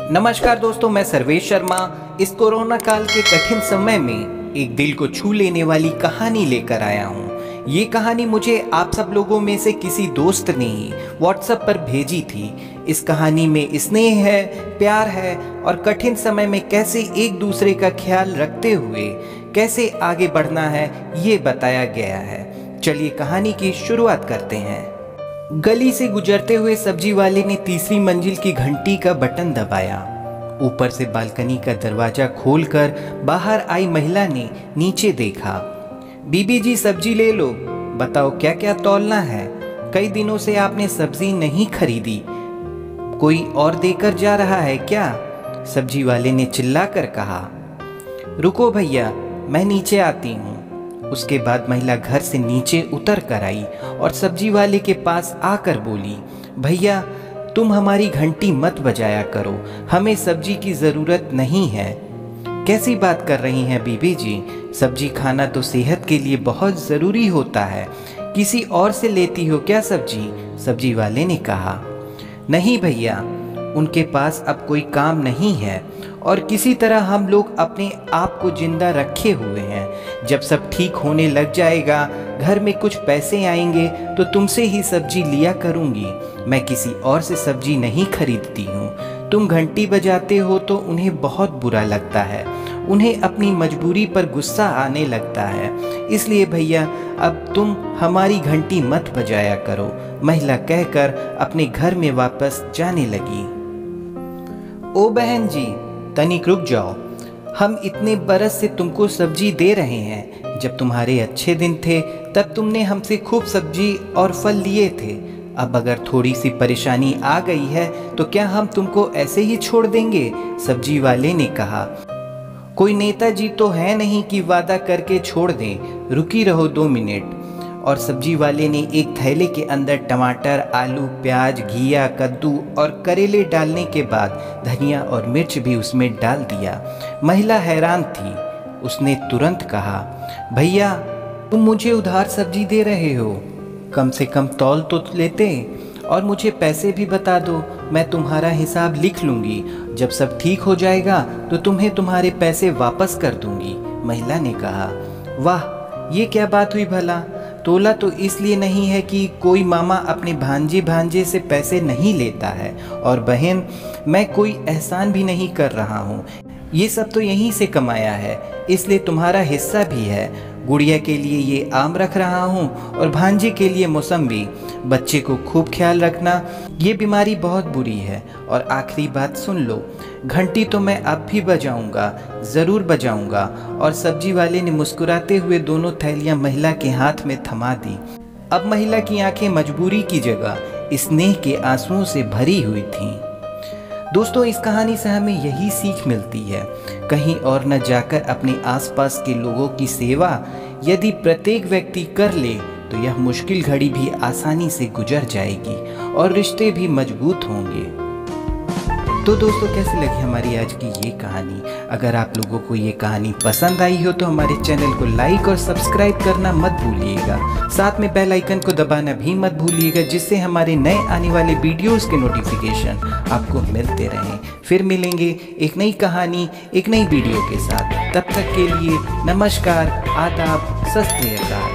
नमस्कार दोस्तों, मैं सर्वेश शर्मा इस कोरोना काल के कठिन समय में एक दिल को छू लेने वाली कहानी लेकर आया हूँ। ये कहानी मुझे आप सब लोगों में से किसी दोस्त ने ही व्हाट्सएप पर भेजी थी। इस कहानी में स्नेह है, प्यार है और कठिन समय में कैसे एक दूसरे का ख्याल रखते हुए कैसे आगे बढ़ना है ये बताया गया है। चलिए कहानी की शुरुआत करते हैं। गली से गुजरते हुए सब्जी वाले ने तीसरी मंजिल की घंटी का बटन दबाया। ऊपर से बालकनी का दरवाजा खोलकर बाहर आई महिला ने नीचे देखा। बीबी जी सब्जी ले लो, बताओ क्या क्या तौलना है। कई दिनों से आपने सब्जी नहीं खरीदी, कोई और देकर जा रहा है क्या? सब्जी वाले ने चिल्लाकर कहा। रुको भैया, मैं नीचे आती हूँ। उसके बाद महिला घर से नीचे उतर कर आई और सब्जी वाले के पास आकर बोली, भैया तुम हमारी घंटी मत बजाया करो, हमें सब्जी की ज़रूरत नहीं है। कैसी बात कर रही हैं बीबी जी, सब्जी खाना तो सेहत के लिए बहुत ज़रूरी होता है। किसी और से लेती हो क्या सब्जी? सब्जी वाले ने कहा। नहीं भैया, उनके पास अब कोई काम नहीं है और किसी तरह हम लोग अपने आप को जिंदा रखे हुए हैं। जब सब ठीक होने लग जाएगा, घर में कुछ पैसे आएंगे तो तुमसे ही सब्जी लिया करूंगी। मैं किसी और से सब्जी नहीं खरीदती हूँ। तुम घंटी बजाते हो तो उन्हें बहुत बुरा लगता है, उन्हें अपनी मजबूरी पर गुस्सा आने लगता है। इसलिए भैया अब तुम हमारी घंटी मत बजाया करो। महिला कहकर अपने घर में वापस जाने लगी। ओ बहन जी, तनिक रुक जाओ, हम इतने बरस से तुमको सब्जी दे रहे हैं। जब तुम्हारे अच्छे दिन थे तब तुमने हमसे खूब सब्जी और फल लिए थे। अब अगर थोड़ी सी परेशानी आ गई है तो क्या हम तुमको ऐसे ही छोड़ देंगे? सब्जी वाले ने कहा। कोई नेताजी तो है नहीं कि वादा करके छोड़ दें। रुकी रहो 2 मिनट। और सब्जी वाले ने एक थैले के अंदर टमाटर, आलू, प्याज, घिया, कद्दू और करेले डालने के बाद धनिया और मिर्च भी उसमें डाल दिया। महिला हैरान थी। उसने तुरंत कहा, भैया तुम मुझे उधार सब्जी दे रहे हो, कम से कम तौल तो लेते और मुझे पैसे भी बता दो, मैं तुम्हारा हिसाब लिख लूँगी। जब सब ठीक हो जाएगा तो तुम्हें तुम्हारे पैसे वापस कर दूँगी। महिला ने कहा। वाह, ये क्या बात हुई भला? तोला तो इसलिए नहीं है कि कोई मामा अपने भांजे से पैसे नहीं लेता है। और बहन, मैं कोई एहसान भी नहीं कर रहा हूँ, ये सब तो यहीं से कमाया है, इसलिए तुम्हारा हिस्सा भी है। गुड़िया के लिए ये आम रख रहा हूँ और भांजे के लिए मौसम्बी। बच्चे को खूब ख्याल रखना, ये बीमारी बहुत बुरी है। और आखिरी बात सुन लो, घंटी तो मैं अब भी बजाऊंगा, ज़रूर बजाऊंगा। और सब्जी वाले ने मुस्कुराते हुए दोनों थैलियां महिला के हाथ में थमा दी। अब महिला की आंखें मजबूरी की जगह स्नेह के आंसुओं से भरी हुई थीं। दोस्तों, इस कहानी से हमें यही सीख मिलती है, कहीं और न जाकर अपने आसपास के लोगों की सेवा यदि प्रत्येक व्यक्ति कर ले तो यह मुश्किल घड़ी भी आसानी से गुजर जाएगी और रिश्ते भी मजबूत होंगे। तो दोस्तों, कैसी लगी हमारी आज की ये कहानी? अगर आप लोगों को ये कहानी पसंद आई हो तो हमारे चैनल को लाइक और सब्सक्राइब करना मत भूलिएगा। साथ में बेल आइकन को दबाना भी मत भूलिएगा, जिससे हमारे नए आने वाले वीडियोस के नोटिफिकेशन आपको मिलते रहें। फिर मिलेंगे एक नई कहानी, एक नई वीडियो के साथ। तब तक के लिए नमस्कार, आदाब, सत श्री अकाल।